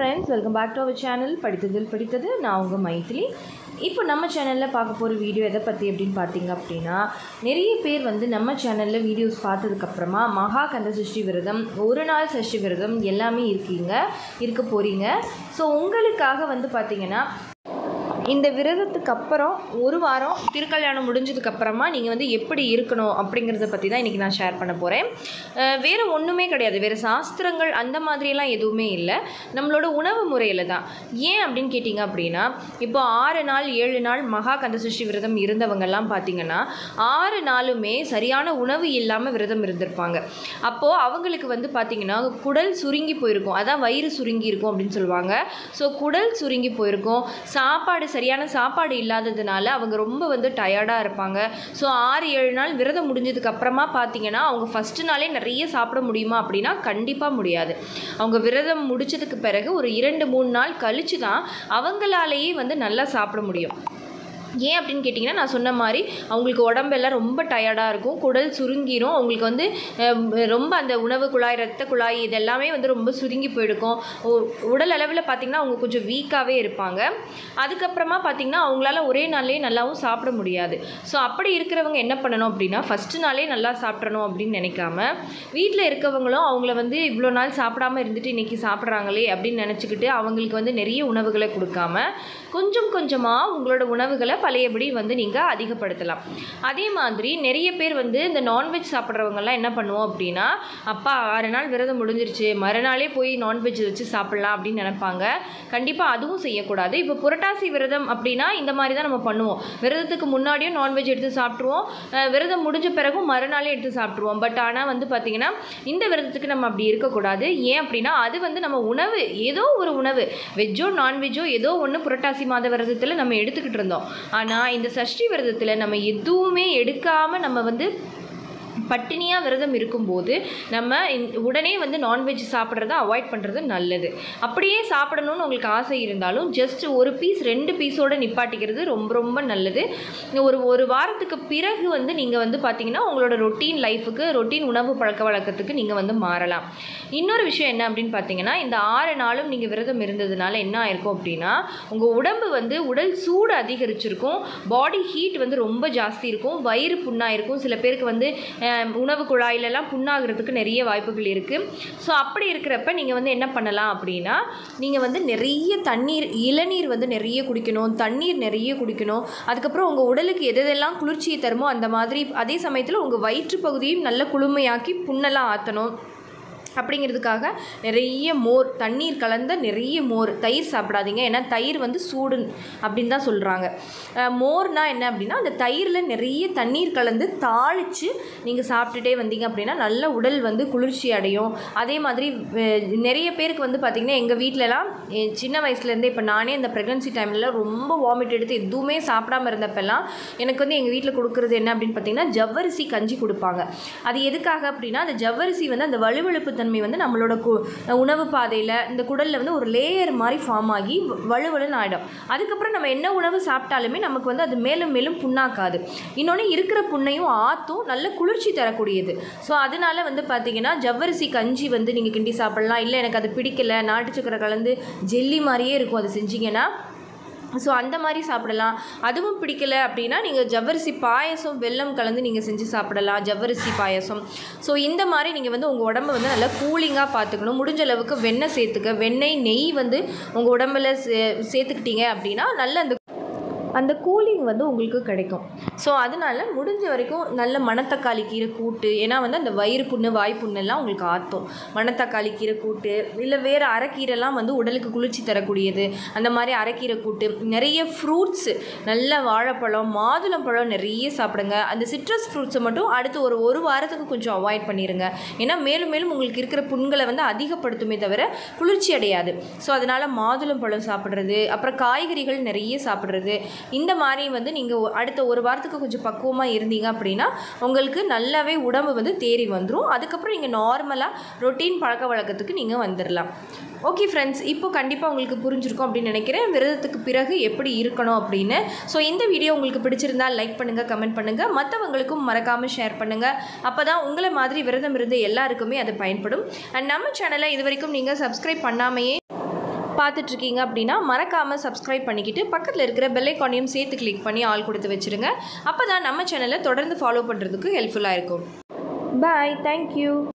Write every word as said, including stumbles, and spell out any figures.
friends, welcome back to our channel படித்ததில் படித்தது. நான் உங்க மைத்திலி. இப்போ நம்ம சேனல்ல பார்க்க போற வீடியோ எதை பத்தி அப்படினு பாத்தீங்க அப்படினா நிறைய பேர் வந்து நம்ம சேனல்ல வீடியோஸ் பார்த்ததுக்கு அப்புறமா மகா கந்த சஷ்டி விரதம் ஒரு நாள் சஷ்டி விரதம் எல்லாமே இருக்கீங்க இருக்க போறீங்க. சோ உங்களுக்காக வந்து பாத்தீங்கன்னா இந்த விரதத்துக்கு அப்புறம் ஒரு வாரம் திருக்கல்யாணம் முடிஞ்சதுக்கு அப்புறமா நீங்க வந்து எப்படி இருக்கணும் அப்படிங்கறத பத்தி தான் இன்னைக்கு நான் ஷேர் பண்ண போறேன். வேற ஒண்ணுமே கிடையாது. வேற சாஸ்திரங்கள் அந்த மாதிரி எல்லாம் எதுவுமே இல்ல. நம்மளோட உணவு முறையில தான். ஏன் அப்படினு கேட்டிங்க அப்படினா இப்போ ஆறு நாள் ஏழு நாள் மகா கந்த சஷ்டி விரதம் இருந்தவங்க எல்லாம் பாத்தீங்கன்னா ஆறு நாளுமே சரியான உணவு இல்லாம விரதம் இருந்திருப்பாங்க. அப்போ அவங்களுக்கு வந்து பாத்தீங்கன்னா குடல் சுருங்கி போயிருக்கும். அதான் வயிறு சுருங்கி இருக்கும் அப்படினு சொல்வாங்க. சோ குடல் சுருங்கி போயிருக்கும். சாப்பாடு சரியான சாப்பாடு இல்லாததுனால அவங்க ரொம்ப வந்து டயர்டா இருப்பாங்க. சோ ஆறு ஏழு நாள் விரதம் முடிஞ்சதுக்கு அப்புறமா பாத்தீங்கன்னா அவங்க ஃபர்ஸ்ட் நாளே நிறைய சாப்பிட முடியுமா அப்படினா கண்டிப்பா முடியாது. அவங்க விரதம் முடிச்சதுக்கு பிறகு ஒரு இரண்டு மூணு நாள் கழிச்சு தான் அவங்களாலேயே வந்து நல்லா சாப்பிட முடியும். ஏன் அப்படினு கேட்டிங்கன்னா நான் சொன்ன மாதிரி அவங்களுக்கு உடம்பெல்லாம் ரொம்ப டயர்டா இருக்கும். குடல் சுருங்கிரும். அவங்களுக்கு வந்து ரொம்ப அந்த உணவு குழாய் இரத்த குழாய் இதெல்லாமே வந்து ரொம்ப சுருங்கி போயிடும். உடல் அளவில் பார்த்தீங்கன்னா அவங்க கொஞ்சம் வீக்காகவே இருப்பாங்க. அதுக்கப்புறமா பார்த்தீங்கன்னா அவங்களால ஒரே நாள்லேயே நல்லாவும் சாப்பிட முடியாது. ஸோ அப்படி இருக்கிறவங்க என்ன பண்ணணும் அப்படின்னா ஃபஸ்ட்டு நாளே நல்லா சாப்பிட்றணும் அப்படின்னு நினைக்காம வீட்டில் இருக்கவங்களும் அவங்கள வந்து இவ்வளோ நாள் சாப்பிடாமல் இருந்துட்டு இன்றைக்கி சாப்பிட்றாங்களே அப்படின்னு நினச்சிக்கிட்டு அவங்களுக்கு வந்து நிறைய உணவுகளை கொடுக்காம கொஞ்சம் கொஞ்சமாக உங்களோட உணவுகளை பழையபடி வந்து நீங்கள் அதிகப்படுத்தலாம். அதே மாதிரி நிறைய பேர் வந்து இந்த நான்வெஜ் சாப்பிட்றவங்கலாம் என்ன பண்ணுவோம் அப்படின்னா அப்பா ஆறு நாள் விரதம் முடிஞ்சிருச்சு மறுநாளே போய் நான்வெஜ் வச்சு சாப்பிட்லாம் அப்படின்னு நினைப்பாங்க. கண்டிப்பாக அதுவும் செய்யக்கூடாது. இப்போ புரட்டாசி விரதம் அப்படின்னா இந்த மாதிரி தான் நம்ம பண்ணுவோம். விரதத்துக்கு முன்னாடியும் நான்வெஜ் எடுத்து சாப்பிட்ருவோம். விரதம் முடிஞ்ச பிறகும் மறுநாளே எடுத்து சாப்பிட்ருவோம். பட் ஆனால் வந்து பார்த்திங்கன்னா இந்த விரதத்துக்கு நம்ம அப்படி இருக்கக்கூடாது. ஏன் அப்படின்னா அது வந்து நம்ம உணவு ஏதோ ஒரு உணவு வெஜ்ஜோ நான்வெஜ்ஜோ ஏதோ ஒன்று புரட்டாசி மாத விரதத்தில் நம்ம எடுத்துக்கிட்டு இருந்தோம். ஆனால் இந்த சஷ்டி விரதத்தில் நம்ம எதுவுமே எடுக்காமல் நம்ம வந்து பட்டினியாக விரதம் இருக்கும்போது நம்ம உடனே வந்து நான்வெஜ் சாப்பிட்றத அவாய்ட் பண்ணுறது நல்லது. அப்படியே சாப்பிடணும்னு உங்களுக்கு ஆசை இருந்தாலும் ஜஸ்ட் ஒரு பீஸ் ரெண்டு பீஸோடு நிப்பாட்டிக்கிறது ரொம்ப ரொம்ப நல்லது. ஒரு ஒரு வாரத்துக்கு பிறகு வந்து நீங்கள் வந்து பார்த்திங்கன்னா உங்களோட ரொட்டீன் லைஃபுக்கு ரொட்டீன் உணவு பழக்க வழக்கத்துக்கு நீங்கள் வந்து மாறலாம். இன்னொரு விஷயம் என்ன அப்படின்னு பார்த்தீங்கன்னா இந்த ஆறு நாளும் நீங்கள் விரதம் இருந்ததுனால என்ன ஆயிருக்கும் அப்படின்னா உங்கள் உடம்பு வந்து உடல் சூடு அதிகரிச்சிருக்கும். பாடி ஹீட் வந்து ரொம்ப ஜாஸ்தி இருக்கும். வயிறு புண்ணாயிருக்கும். சில பேருக்கு வந்து உணவு குழாயிலெல்லாம் புண்ணாகிறதுக்கு நிறைய வாய்ப்புகள் இருக்குது. ஸோ அப்படி இருக்கிறப்ப நீங்கள் வந்து என்ன பண்ணலாம் அப்படின்னா நீங்கள் வந்து நிறைய தண்ணீர் இளநீர் வந்து நிறைய குடிக்கணும். தண்ணீர் நிறைய குடிக்கணும். அதுக்கப்புறம் உங்கள் உடலுக்கு எதெல்லாம் குளிர்ச்சியை தருமோ அந்த மாதிரி அதே சமயத்தில் உங்கள் வயிற்று பகுதியும் நல்ல குளுமையாக்கி புண்ணெல்லாம் ஆற்றணும். அப்படிங்கிறதுக்காக நிறைய மோர் தண்ணீர் கலந்த நிறைய மோர் தயிர் சாப்பிடாதீங்க. ஏன்னா தயிர் வந்து சூடு அப்படின்னு தான் சொல்கிறாங்க. மோர்னால் என்ன அப்படின்னா அந்த தயிரில் நிறைய தண்ணீர் கலந்து தாளித்து நீங்கள் சாப்பிட்டுட்டே வந்தீங்க அப்படின்னா நல்ல உடல் வந்து குளிர்ச்சி அடையும். அதே மாதிரி நிறைய பேருக்கு வந்து பார்த்திங்கன்னா எங்கள் வீட்டிலலாம் சின்ன வயசுலேருந்தே இப்போ நானே இந்த ப்ரெக்னன்சி டைமில் ரொம்ப வாமிட் எடுத்து எதுவுமே சாப்பிடாமல் இருந்தப்பெல்லாம் எனக்கு வந்து எங்கள் வீட்டில் கொடுக்குறது என்ன அப்படின்னு பார்த்திங்கன்னா ஜவ்வரிசி கஞ்சி கொடுப்பாங்க. அது எதுக்காக அப்படின்னா அந்த ஜவ்வரிசி வந்து அந்த வலுவழுப்பு தன்மை வந்து நம்மளோட உணவு பாதையில் இந்த குடலில் வந்து ஒரு லேயர் மாதிரி ஃபார்ம் ஆகி வலுவலுன்னு ஆகிடும். அதுக்கப்புறம் நம்ம என்ன உணவு சாப்பிட்டாலுமே நமக்கு வந்து அது மேலும் மேலும் புண்ணாக்காது. இன்னொன்று இருக்கிற புண்ணையும் ஆற்றும் நல்ல குளிர்ச்சி தரக்கூடியது. ஸோ அதனால வந்து பார்த்தீங்கன்னா ஜவ்வரிசி கஞ்சி வந்து நீங்கள் கிண்டி சாப்பிட்லாம். இல்லை எனக்கு அது பிடிக்கலை நாட்டு சக்கரை கலந்து ஜெல்லி மாதிரியே இருக்கும் அது செஞ்சிங்கன்னா ஸோ அந்த மாதிரி சாப்பிடலாம். அதுவும் பிடிக்கலை அப்படின்னா நீங்கள் ஜவ்வரிசி பாயசம் வெல்லம் கலந்து நீங்கள் செஞ்சு சாப்பிடலாம். ஜவ்வரிசி பாயசம். ஸோ இந்த மாதிரி நீங்கள் வந்து உங்கள் உடம்பை வந்து நல்லா கூலிங்காக பார்த்துக்கணும். முடிஞ்ச அளவுக்கு வெண்ணெய் சேர்த்துக்க வெண்ணெய் நெய் வந்து உங்கள் உடம்புல சே சேர்த்துக்கிட்டீங்க அப்படின்னா நல்ல அந்த அந்த கூலிங் வந்து உங்களுக்கு கிடைக்கும். ஸோ அதனால் முடிஞ்ச வரைக்கும் நல்ல மணத்தக்காளி கீரை கூட்டு ஏன்னா வந்து அந்த வயிறு புண்ணு வாய் புண்ணெல்லாம் உங்களுக்கு ஆற்றும். மணத்தக்காளி கீரை கூட்டு இல்லை வேறு அரைக்கீரைலாம் வந்து உடலுக்கு குளிர்ச்சி தரக்கூடியது. அந்த மாதிரி அரைக்கீரை கூட்டு நிறைய ஃப்ரூட்ஸு நல்ல வாழைப்பழம் மாதுளம்பழம் நிறைய சாப்பிடுங்க. அந்த சிட்ரஸ் ஃப்ரூட்ஸை மட்டும் அடுத்து ஒரு ஒரு வாரத்துக்கு கொஞ்சம் அவாய்ட் பண்ணிடுங்க. ஏன்னா மேலும் மேலும் உங்களுக்கு இருக்கிற புண்களை வந்து அதிகப்படுத்துமே தவிர குளிர்ச்சி அடையாது. ஸோ அதனால் மாதுளம்பழம் சாப்பிட்றது அப்புறம் காய்கறிகள் நிறைய சாப்பிட்றது இந்த மாதிரி வந்து நீங்கள் அடுத்த ஒரு வாரத்துக்கு கொஞ்சம் பக்குவமாக இருந்தீங்க அப்படின்னா உங்களுக்கு நல்லாவே உடம்பு வந்து தேறி வந்துடும். அதுக்கப்புறம் நீங்கள் நார்மலாக ரொட்டீன் பழக்க வழக்கத்துக்கு நீங்கள் வந்துடலாம். ஓகே ஃப்ரெண்ட்ஸ், இப்போ கண்டிப்பாக உங்களுக்கு புரிஞ்சிருக்கும் அப்படின்னு நினைக்கிறேன் விரதத்துக்கு பிறகு எப்படி இருக்கணும் அப்படின்னு. ஸோ இந்த வீடியோ உங்களுக்கு பிடிச்சிருந்தால் லைக் பண்ணுங்கள், கமெண்ட் பண்ணுங்கள், மற்றவங்களுக்கும் மறக்காமல் ஷேர் பண்ணுங்கள். அப்போ தான் உங்களை மாதிரி விரதம் இருந்த எல்லாருக்குமே அது பயன்படும். அண்ட் நம்ம சேனலை இது வரைக்கும் நீங்கள் சப்ஸ்கிரைப் பண்ணாமையே பார்த்துட்ருக்கீங்க அப்படின்னா மறக்காமல் சப்ஸ்கிரைப் பண்ணிக்கிட்டு பக்கத்தில் இருக்கிற பெல் ஐகானையும் சேர்த்து கிளிக் பண்ணி ஆல் கொடுத்து வச்சுருங்க. அப்போ தான் நம்ம சேனலை தொடர்ந்து ஃபாலோ பண்ணுறதுக்கு ஹெல்ப்ஃபுல்லாக இருக்கும். Bye, thank you.